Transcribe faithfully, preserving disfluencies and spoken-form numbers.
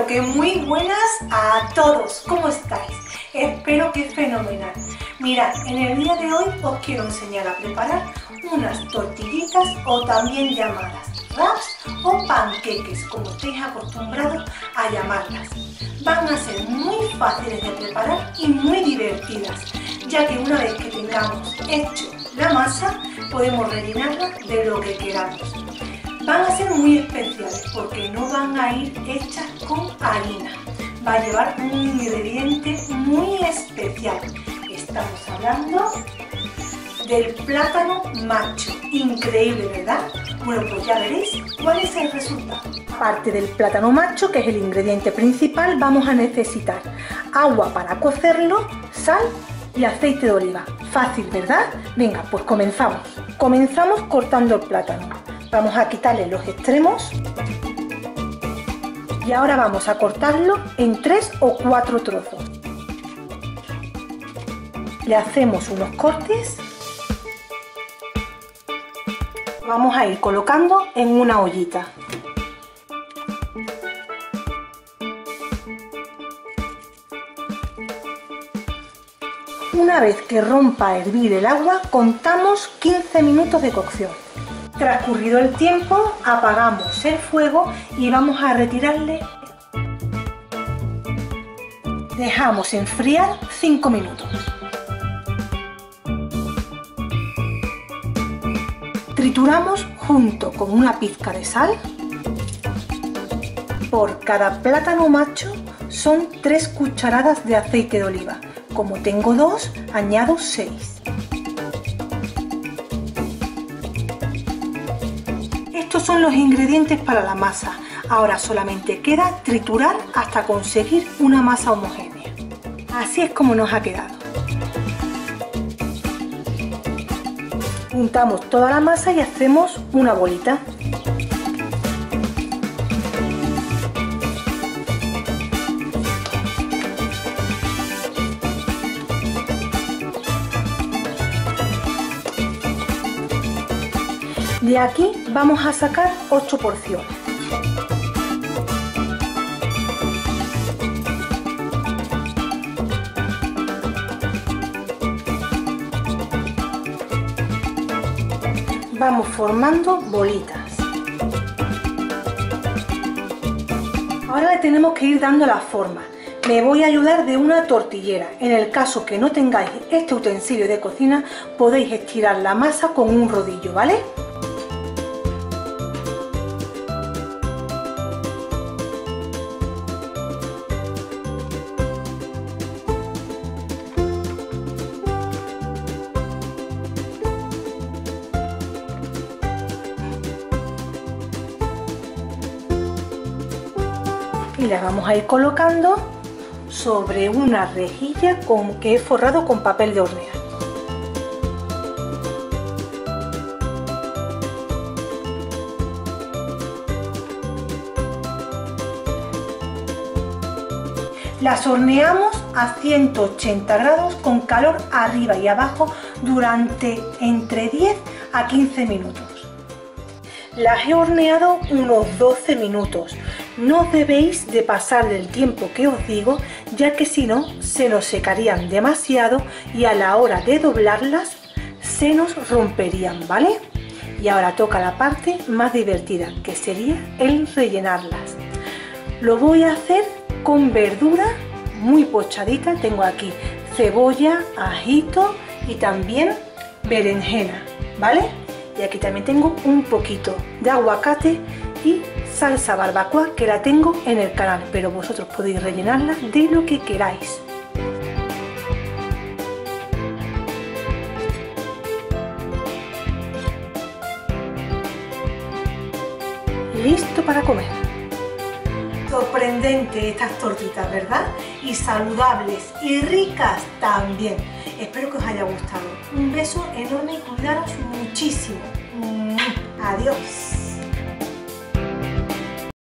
pero que muy buenas a todos. ¿Cómo estáis? Espero que fenomenal. Mirad, en el día de hoy os quiero enseñar a preparar unas tortillitas o también llamadas wraps o panqueques, como estéis acostumbrados a llamarlas. Van a ser muy fáciles de preparar y muy divertidas, ya que una vez que tengamos hecho la masa, podemos rellenarla de lo que queramos. Van a ser muy especiales porque no van a ir hechas con harina. Va a llevar un ingrediente muy especial. Estamos hablando del plátano macho. Increíble, ¿verdad? Bueno, pues ya veréis cuál es el resultado. Aparte del plátano macho, que es el ingrediente principal, vamos a necesitar agua para cocerlo, sal y aceite de oliva. Fácil, ¿verdad? Venga, pues comenzamos. Comenzamos cortando el plátano. Vamos a quitarle los extremos y ahora vamos a cortarlo en tres o cuatro trozos. Le hacemos unos cortes. Vamos a ir colocando en una ollita. Una vez que rompa a hervir el agua, contamos quince minutos de cocción. Transcurrido el tiempo, apagamos el fuego y vamos a retirarle. Dejamos enfriar cinco minutos. Trituramos junto con una pizca de sal. Por cada plátano macho son tres cucharadas de aceite de oliva. Como tengo dos, añado seis. Estos son los ingredientes para la masa. Ahora solamente queda triturar hasta conseguir una masa homogénea. Así es como nos ha quedado. Juntamos toda la masa y hacemos una bolita. De aquí vamos a sacar ocho porciones. Vamos formando bolitas. Ahora le tenemos que ir dando la forma. Me voy a ayudar de una tortillera. En el caso que no tengáis este utensilio de cocina, podéis estirar la masa con un rodillo, ¿vale? Y la vamos a ir colocando sobre una rejilla con, que he forrado con papel de hornear. Las horneamos a ciento ochenta grados con calor arriba y abajo durante entre diez a quince minutos. Las he horneado unos doce minutos. No debéis de pasar del tiempo que os digo, ya que si no se nos secarían demasiado y a la hora de doblarlas se nos romperían, ¿vale? Y ahora toca la parte más divertida, que sería el rellenarlas. Lo voy a hacer con verdura muy pochadita. Tengo aquí cebolla, ajito y también berenjena, ¿vale? Y aquí también tengo un poquito de aguacate y salsa barbacoa, que la tengo en el canal, pero vosotros podéis rellenarla de lo que queráis. Listo para comer. Sorprendente estas tortitas, ¿verdad? Y saludables y ricas también. Espero que os haya gustado. Un beso enorme y cuidaros muchísimo. Adiós.